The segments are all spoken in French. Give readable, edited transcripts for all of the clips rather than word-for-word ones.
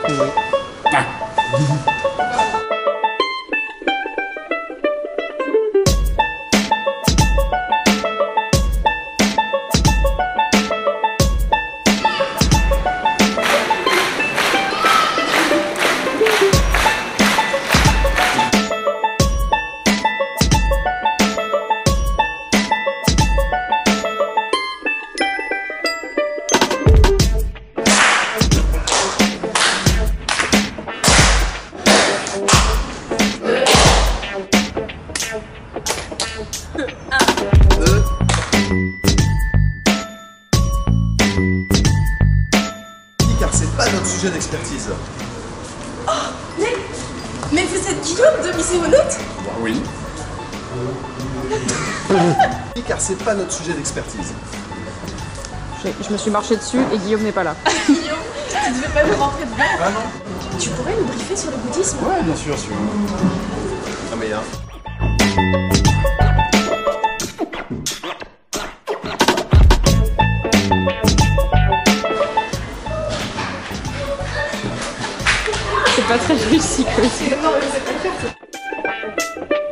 Oui. Ah. Car c'est pas notre sujet d'expertise. Oh, mais vous êtes Guillaume de Muséonautes? Oui. Car c'est pas notre sujet d'expertise. Je me suis marché dessus et Guillaume n'est pas là. Guillaume, tu devais pas nous rentrer dedans? Ah non. Tu pourrais nous briefer sur le bouddhisme? Ouais, bien sûr, sûr. Ah mais C'est pas très réussi que ça. Non, mais c'est pas le faire.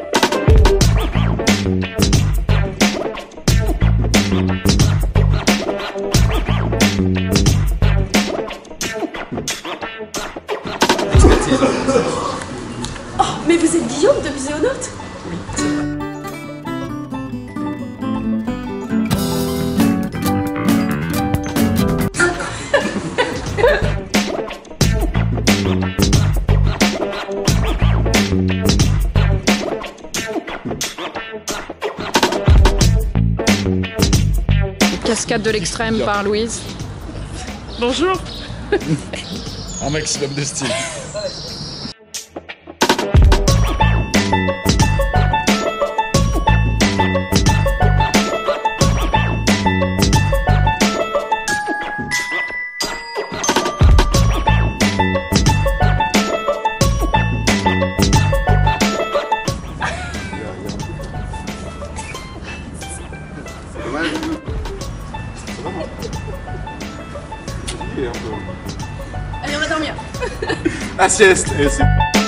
expertise. Oh, mais vous êtes Guillaume de Muséonautes? Cascade de l'extrême par Louise. Bonjour. Un maximum de style. Allez, on va dormir. Ah sieste. Et c'est...